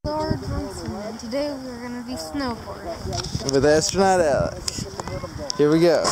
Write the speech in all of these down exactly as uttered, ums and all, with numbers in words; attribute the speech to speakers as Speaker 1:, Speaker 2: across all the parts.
Speaker 1: Lord Rincewind. Today we're going to be snowboarding
Speaker 2: with astronaut Alec. Here we go.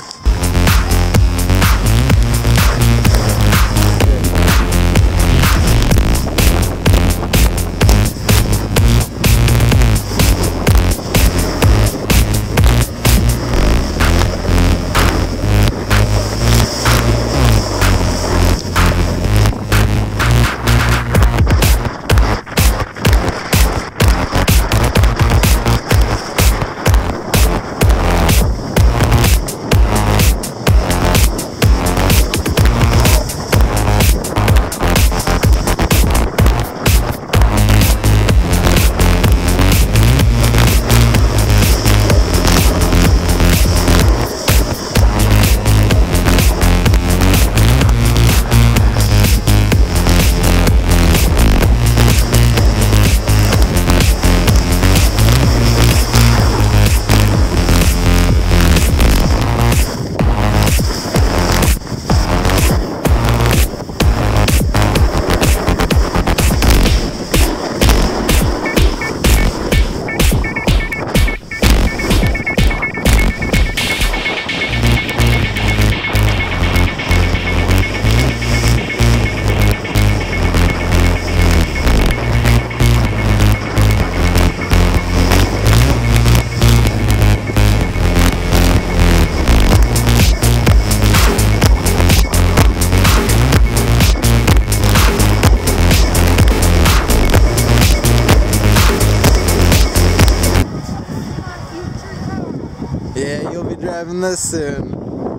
Speaker 2: Yeah, you'll be driving this soon.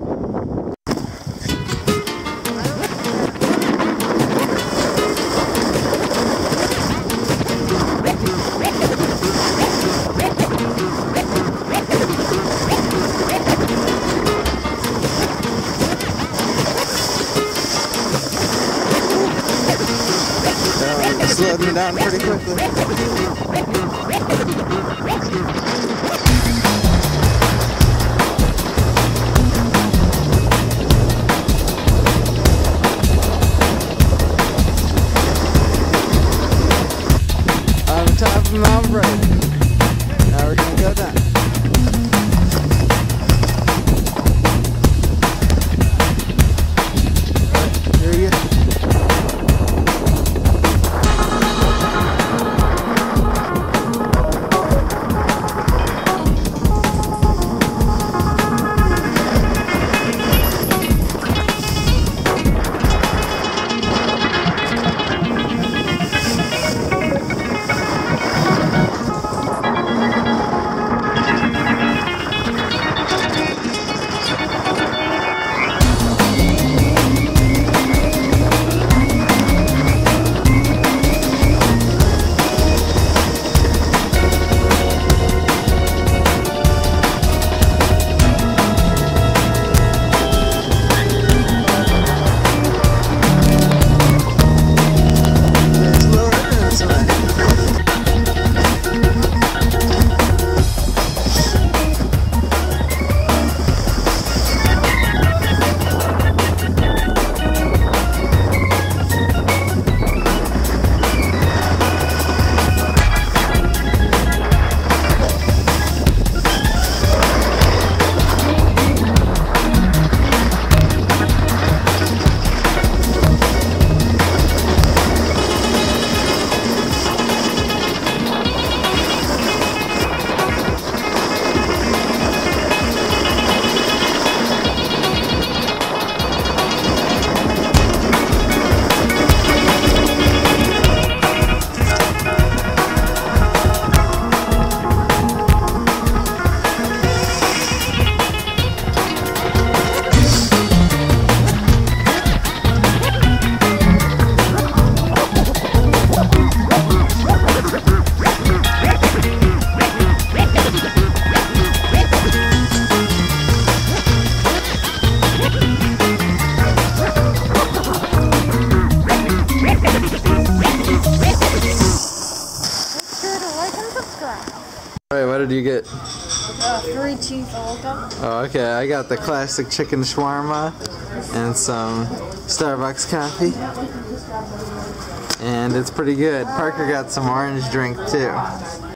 Speaker 2: Uh, slowed me down pretty quickly. Top of Mount Brighton. Now we're gonna go down. Right, here we go. Alright, what did you get?
Speaker 1: Uh, three cheese Olga.
Speaker 2: Oh, okay. I got the classic chicken shawarma and some Starbucks coffee. And it's pretty good. Parker got some orange drink too.